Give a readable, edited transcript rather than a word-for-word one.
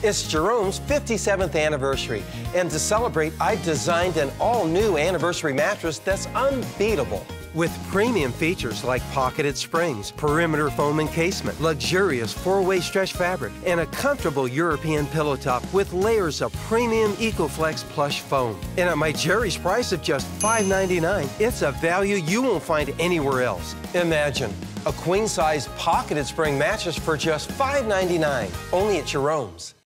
It's Jerome's 57th anniversary, and to celebrate, I've designed an all-new anniversary mattress that's unbeatable. With premium features like pocketed springs, perimeter foam encasement, luxurious four-way stretch fabric, and a comfortable European pillow top with layers of premium EcoFlex plush foam. And at my Jerry's price of just $5.99, it's a value you won't find anywhere else. Imagine a queen-size pocketed spring mattress for just $5.99, only at Jerome's.